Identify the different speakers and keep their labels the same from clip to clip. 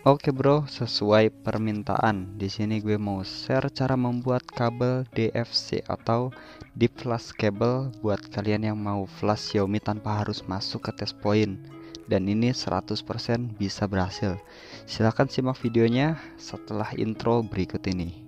Speaker 1: Oke bro, sesuai permintaan. Di sini gue mau share cara membuat kabel DFC atau Deep Flash Cable buat kalian yang mau flash Xiaomi tanpa harus masuk ke test point. Dan ini 100% bisa berhasil. Silahkan simak videonya setelah intro berikut ini.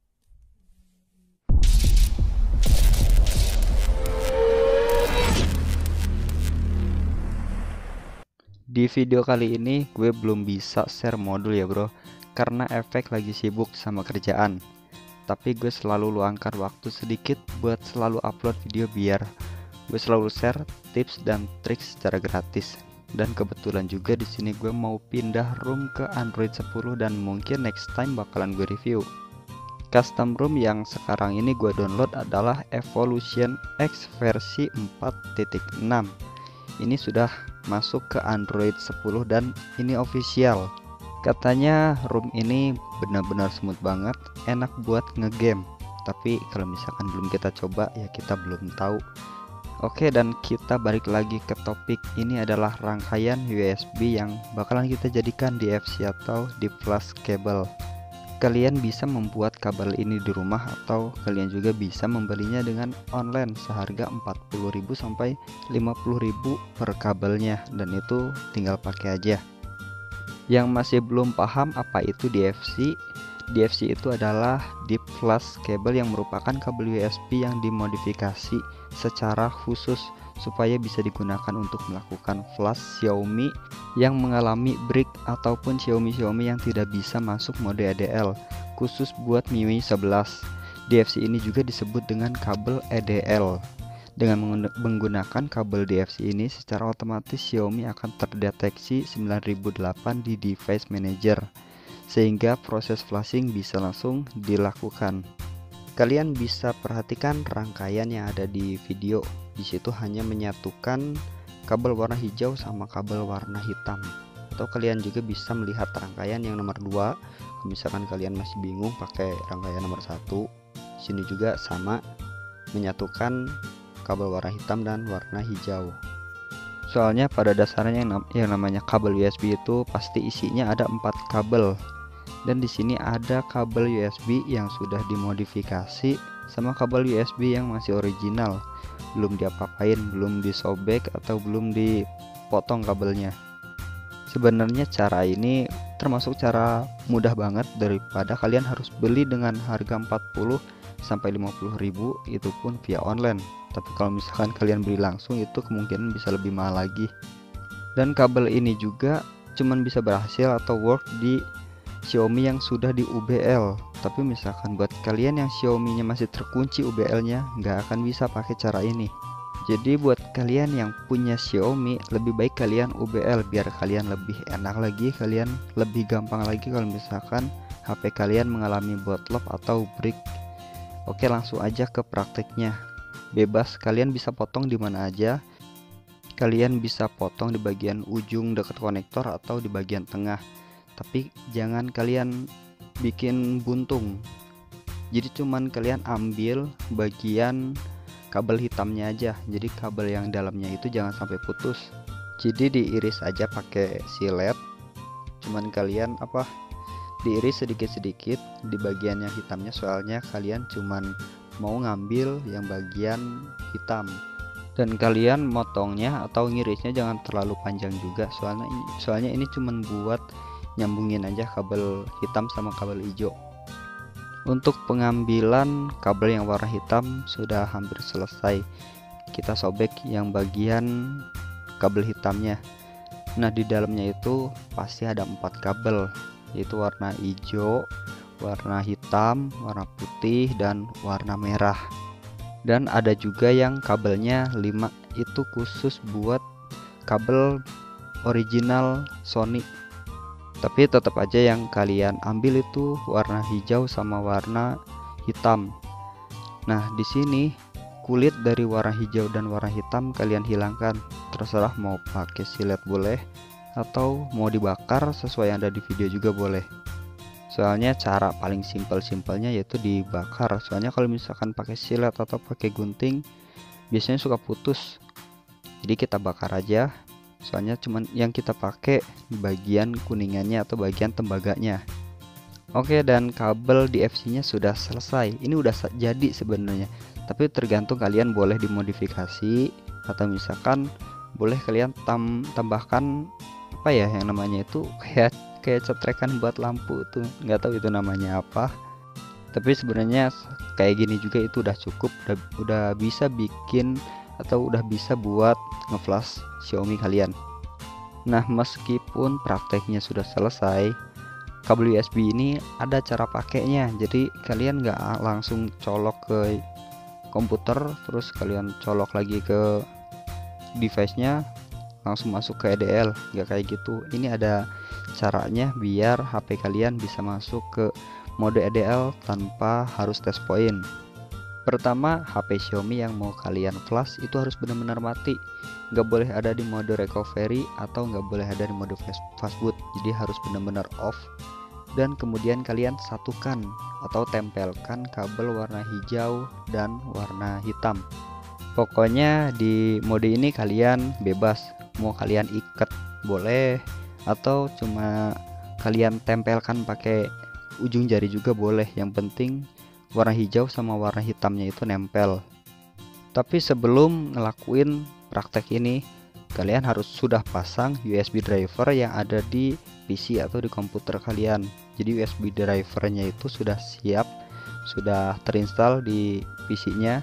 Speaker 1: Di video kali ini gue belum bisa share modul ya bro, karena efek lagi sibuk sama kerjaan. Tapi gue selalu luangkan waktu sedikit buat selalu upload video biar gue selalu share tips dan trik secara gratis. Dan kebetulan juga di sini gue mau pindah ROM ke Android 10 dan mungkin next time bakalan gue review. Custom ROM yang sekarang ini gue download adalah Evolution X versi 4.6. Ini sudah masuk ke Android 10 dan ini official. Katanya ROM ini benar-benar smooth banget, enak buat ngegame. Tapi kalau misalkan belum kita coba ya kita belum tahu. Oke, dan kita balik lagi ke topik. Ini adalah rangkaian USB yang bakalan kita jadikan DFC atau Deep Flash Cable. Kalian bisa membuat kabel ini di rumah atau kalian juga bisa membelinya dengan online seharga 40.000 sampai 50.000 per kabelnya, dan itu tinggal pakai aja. Yang masih belum paham apa itu DFC? DFC itu adalah Deep Flash Cable yang merupakan kabel USB yang dimodifikasi secara khusus supaya bisa digunakan untuk melakukan flash Xiaomi yang mengalami break ataupun Xiaomi yang tidak bisa masuk mode EDL, khusus buat MIUI 11. DFC ini juga disebut dengan kabel EDL. Dengan menggunakan kabel DFC ini secara otomatis Xiaomi akan terdeteksi 9008 di device manager, sehingga proses flashing bisa langsung dilakukan. Kalian bisa perhatikan rangkaian yang ada di video. Di situ hanya menyatukan kabel warna hijau sama kabel warna hitam. Atau kalian juga bisa melihat rangkaian yang nomor 2. Kalau misalkan kalian masih bingung pakai rangkaian nomor 1. Sini juga sama, menyatukan kabel warna hitam dan warna hijau. Soalnya pada dasarnya yang namanya kabel USB itu pasti isinya ada 4 kabel. Dan di sini ada kabel USB yang sudah dimodifikasi sama kabel USB yang masih original, belum diapa-apain, belum disobek atau belum dipotong kabelnya. Sebenarnya cara ini termasuk cara mudah banget daripada kalian harus beli dengan harga 40 sampai 50.000, itu pun via online. Tapi kalau misalkan kalian beli langsung itu kemungkinan bisa lebih mahal lagi. Dan kabel ini juga cuman bisa berhasil atau work di Xiaomi yang sudah di UBL. Tapi misalkan buat kalian yang Xiaomi-nya masih terkunci UBL-nya, nggak akan bisa pakai cara ini. Jadi buat kalian yang punya Xiaomi, lebih baik kalian UBL biar kalian lebih enak lagi, kalian lebih gampang lagi kalau misalkan HP kalian mengalami botlop atau break. Oke, langsung aja ke prakteknya. Bebas, kalian bisa potong di mana aja. Kalian bisa potong di bagian ujung dekat konektor atau di bagian tengah. Tapi jangan kalian bikin buntung. Jadi cuman kalian ambil bagian kabel hitamnya aja. Jadi kabel yang dalamnya itu jangan sampai putus. Jadi diiris aja pakai silet. Cuman kalian diiris sedikit-sedikit di bagian yang hitamnya, soalnya kalian cuman mau ngambil yang bagian hitam. Dan kalian motongnya atau ngirisnya jangan terlalu panjang juga, soalnya ini cuman buat nyambungin aja kabel hitam sama kabel hijau. Untuk pengambilan kabel yang warna hitam sudah hampir selesai. Kita sobek yang bagian kabel hitamnya. Nah, di dalamnya itu pasti ada 4 kabel, yaitu warna hijau, warna hitam, warna putih, dan warna merah. Dan ada juga yang kabelnya 5, itu khusus buat kabel original Sony. Tapi tetap aja yang kalian ambil itu warna hijau sama warna hitam. Nah, di sini kulit dari warna hijau dan warna hitam kalian hilangkan. Terserah mau pakai silet boleh atau mau dibakar sesuai yang ada di video juga boleh. Soalnya cara paling simpelnya yaitu dibakar. Soalnya kalau misalkan pakai silet atau pakai gunting biasanya suka putus. Jadi kita bakar aja soalnya cuman yang kita pakai bagian kuningannya atau bagian tembaganya. Oke, dan kabel DFC nya sudah selesai. Ini udah jadi sebenarnya, tapi tergantung kalian boleh dimodifikasi atau misalkan boleh kalian tambahkan apa ya yang namanya itu kayak cetrekan buat lampu tuh, nggak tahu itu namanya apa. Tapi sebenarnya kayak gini juga itu udah cukup, udah bisa bikin atau udah bisa buat ngeflash Xiaomi kalian. Nah, meskipun prakteknya sudah selesai, kabel USB ini ada cara pakainya. Jadi kalian nggak langsung colok ke komputer terus kalian colok lagi ke device-nya langsung masuk ke EDL, nggak kayak gitu. Ini ada caranya biar HP kalian bisa masuk ke mode EDL tanpa harus test point. Pertama, HP Xiaomi yang mau kalian flash itu harus benar-benar mati, nggak boleh ada di mode recovery atau nggak boleh ada di mode fastboot. Jadi harus benar-benar off. Dan kemudian kalian satukan atau tempelkan kabel warna hijau dan warna hitam. Pokoknya di mode ini kalian bebas, mau kalian ikat boleh atau cuma kalian tempelkan pakai ujung jari juga boleh. Yang penting warna hijau sama warna hitamnya itu nempel. Tapi sebelum ngelakuin praktek ini, kalian harus sudah pasang USB driver yang ada di PC atau di komputer kalian. Jadi USB drivernya itu sudah siap, sudah terinstall di PC-nya.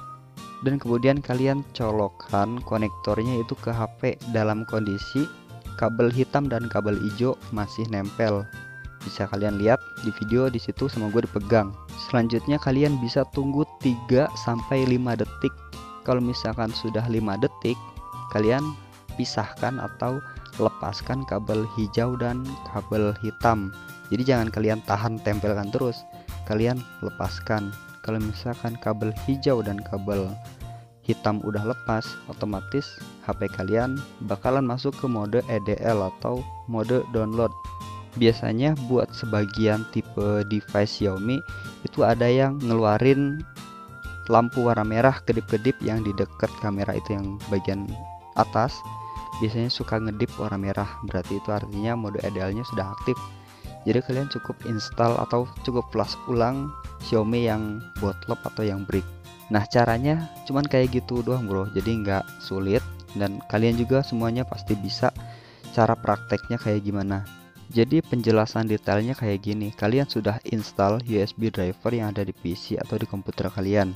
Speaker 1: Dan kemudian kalian colokkan konektornya itu ke HP dalam kondisi kabel hitam dan kabel hijau masih nempel. Bisa kalian lihat di video di situ sama gue dipegang. Selanjutnya kalian bisa tunggu 3 sampai 5 detik. Kalau misalkan sudah 5 detik, kalian pisahkan atau lepaskan kabel hijau dan kabel hitam. Jadi jangan kalian tahan tempelkan terus, kalian lepaskan. Kalau misalkan kabel hijau dan kabel hitam udah lepas, otomatis HP kalian bakalan masuk ke mode EDL atau mode download. Biasanya buat sebagian tipe device Xiaomi itu ada yang ngeluarin lampu warna merah kedip-kedip yang di dekat kamera itu yang bagian atas, biasanya suka ngedip warna merah, berarti itu artinya mode EDL nya sudah aktif. Jadi kalian cukup install atau cukup flash ulang Xiaomi yang botlop atau yang brick. Nah, caranya cuman kayak gitu doang bro, jadi nggak sulit dan kalian juga semuanya pasti bisa. Cara prakteknya kayak gimana? Jadi penjelasan detailnya kayak gini, kalian sudah install USB driver yang ada di PC atau di komputer kalian.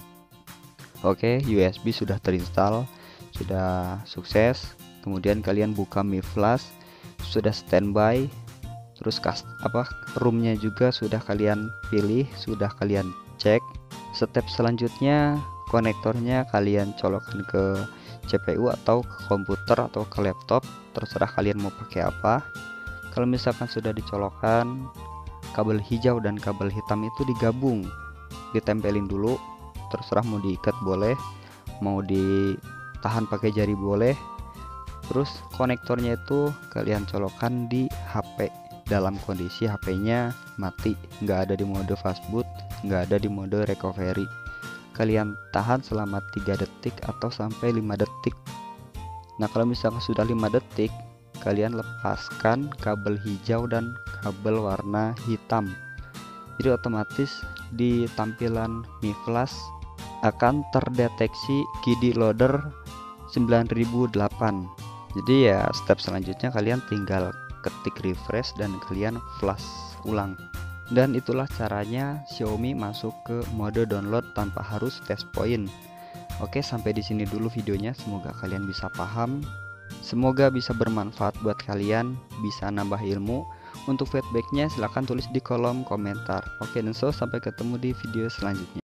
Speaker 1: Oke, USB sudah terinstall, sudah sukses. Kemudian kalian buka Mi Flash, sudah standby. Terus roomnya juga sudah kalian pilih, sudah kalian cek. Step selanjutnya konektornya kalian colokkan ke CPU atau ke komputer atau ke laptop, terserah kalian mau pakai apa. Kalau misalkan sudah dicolokkan, kabel hijau dan kabel hitam itu digabung, ditempelin dulu, terserah mau diikat boleh, mau ditahan pakai jari boleh. Terus konektornya itu kalian colokkan di HP dalam kondisi HP-nya mati, nggak ada di mode fastboot, nggak ada di mode recovery. Kalian tahan selama 3 detik atau sampai 5 detik. Nah, kalau misalkan sudah 5 detik, kalian lepaskan kabel hijau dan kabel warna hitam. Jadi otomatis di tampilan Mi Flash akan terdeteksi KIDI loader 9008. Jadi ya step selanjutnya kalian tinggal ketik refresh dan kalian flash ulang. Dan itulah caranya Xiaomi masuk ke mode download tanpa harus test point. Oke, sampai di sini dulu videonya. Semoga kalian bisa paham. Semoga bisa bermanfaat buat kalian, bisa nambah ilmu. Untuk feedbacknya silahkan tulis di kolom komentar. Oke, dan sampai ketemu di video selanjutnya.